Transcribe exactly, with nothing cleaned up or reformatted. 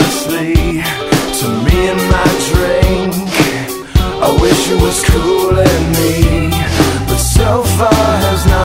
effortlessly to me and my drink. I wish it was cool and me, but so far has not